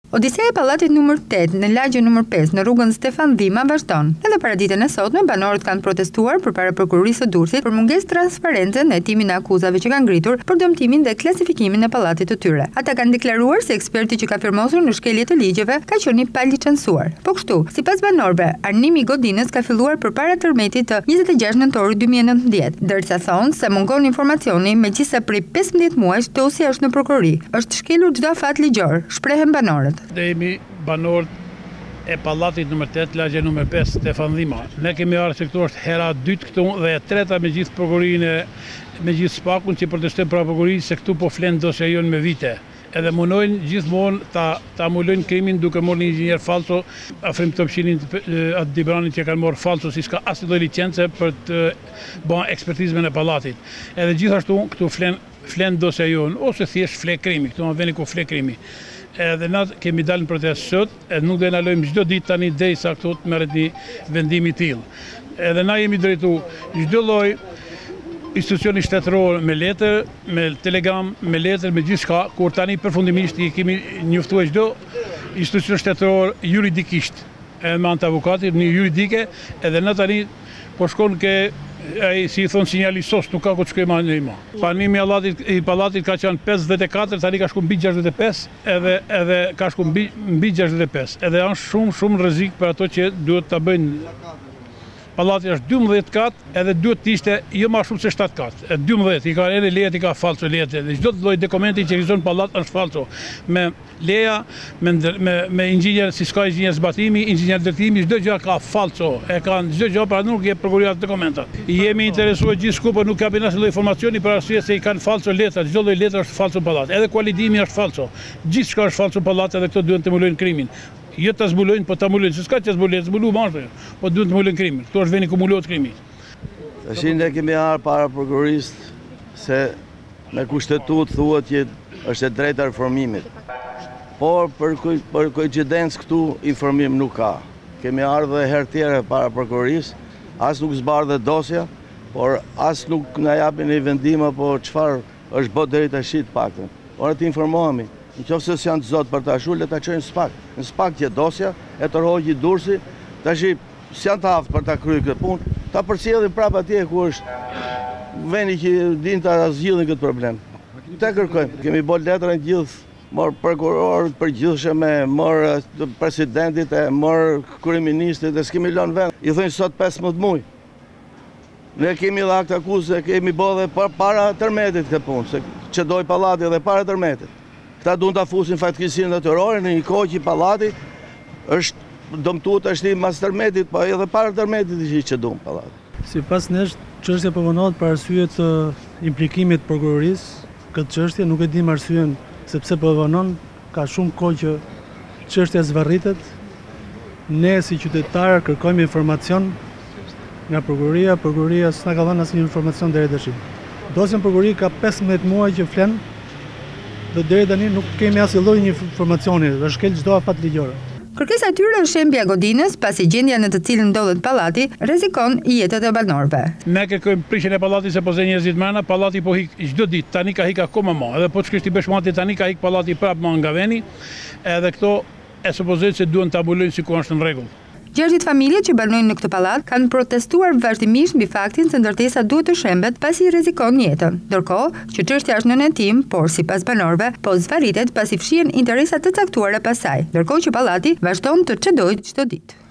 Odisea e pallatit numër 8 në lagje numër 5 në rrugën Stefan Dhima vazhdon. Edhe para ditën e sotme, banorët kanë protestuar përpara prokurorisë së Durrësit për mungesë transparente në hetimin e akuzave që kanë ngritur për dëmtimin dhe klasifikimin e pallatit të tyre. Ata kanë deklaruar se eksperti që ka firmosur në shkelje të ligjeve ka qenë i palicencuar. Po kështu, sipas banorëve, arnimi i godinës ka filluar përpara tërmetit të 26 nëntorit 2019, ndërsa thonë se mungon informacioni megjithëse prej 15 muajsh dosja është në prokurori. Është shkelur çdo afat ligjor, shprehen banorët. Ne jemi banorët e pallatit numër 8, lagje numër 5, Stefan Dhima. Ne kemi ardhur se këtu është hera 2 këtu dhe e treta me gjithë prokurorinë, me gjithë spakun që protestojnë për prokurorisë se këtu po flen dosja jonë me vite. Edhe munojnë gjithmonë ta mulojnë krimin duke marrë një inxhinier falso, afrim të përfshinin atë Dibranit që kanë marrë falso, si s'ka asnjë lloj licence për të bën ekspertizën e pallatit. Edhe gjithashtu këtu flen dosja jonë ose thjesht fle krimi, këtu në vendin ku fle krimi. Edhe na kemi dalë në protestë sot, edhe nuk do na lojmë çdo ditë tani derisa këtu të merret një vendim i tillë. Edhe na jemi drejtu çdo lloj institucioni shtetëror me letër, me telegram, me letër, me gjithçka, kur tani përfundimisht i kemi njoftuar çdo institucion shtetëror juridikisht, edhe me anë të avokatit, një juridike, edhe na tani po shkon ke ai si i thon sinjalisos, nuk ka ku të shkojmë më më. Panimi i pallatit ka qenë 54, tani ka shku mbi 65, edhe ka shku mbi 65. Edhe është shumë rrezik për ato që duhet ta bëjnë. Pallati është 12 kat, edhe duhet të ishte jo më shumë se 7 kat. 12 i ka edhe lejet i ka falso lejet. Dhe çdo lloj dokumenti që ekziston pallat është falso. Me leja, me inxhinier, si s'ka inxhinier zbatimi, inxhinier ndërtimi, çdo gjë ka falso. E kanë çdo gjë pra nuk jep prokuroria dokumentat. Jemi interesuar gjithçka, por nuk kapin asnjë lloj informacioni për arsye se i kanë falso letra, çdo lloj letra është falso pallat. Edhe kualitimi është falso. Gjithçka është falso pallat, edhe këto duhen të mulojnë krimin. Jo të zbulojnë, po të mulojnë, se s'ka që zbulu marrë, po duhet të mulojnë krimin. Këto është veni ku mulohet krimi. Tash ne kemi ardhur para prokurorisë se me kushtetut thuhet që është e drejta reformimit. Por për koincidencë këtu informim nuk ka. Kemi ardhur edhe herë tjera para prokurorisë, as nuk zbardhet dosja, por as nuk na japin një vendim apo çfarë është bërë deri tash të paktën. Ora të informohemi. Nëse janë të zotë për ta shulë, le ta çojnë spak. Në spak që dosja e tërhoqi Durrësi, tash janë të aftë për ta kryer këtë punë, ta përcjellin prapë atje ku është vendi që din ta zgjidhin këtë problem. Te kërkojmë, kemi bërë letra në gjithë, morë prokurorët përgjithshëm, morë presidentit, morë kryeministit dhe s'kemi lënë vend. I thonë sot 15 muaj. Ne kemi dhe akt akuzë, kemi bërë dhe para tërmetit këtë punë, se çdoi pallati edhe para tërmetit. Këta duan ta fusin fatkeqësinë natyrore në një kohë që pallati është dëmtuar tash mas tërmetit, po edhe para tërmetit ishte që duan pallati. Sipas nesh, çështja po vonohet për arsye të implikimit të prokurorisë. Këtë çështje nuk e dim arsyen sepse po vonon, ka shumë kohë që çështja zvarritet. Ne si qytetarë kërkojmë informacion nga prokuroria s'na ka dhënë asnjë informacion deri tash. Dosja prokurori ka 15 muaj që flen. Dhe deri tani nuk kemi asnjë lloj informacioni, dhe shkel çdo afat ligjor. Kërkesa e tyre është shembja e godinës, pasi gjendja në të cilën ndodhet pallati rrezikon jetën e banorëve. Ne kërkojmë prishjen e pallatit se po zë njerëzit mëna, pallati po hik çdo ditë, tani ka hik akoma më. Edhe po ç'kishti bësh mati tani ka hik pallati prapë më nga veni, edhe këto e supozojnë se duhen ta mbulojnë sikur është në rregull. 60 familjet që banojnë në këtë pallat kanë protestuar vazhdimisht mbi faktin se ndërtesa duhet të shembet pasi i rrezikon jetën. Ndërkohë që çështja është në hetim, por sipas banorëve, po zvarritet pasi fshihen interesa të caktuara pas saj. Ndërkohë që pallati vazhdon të çdojë çdo ditë.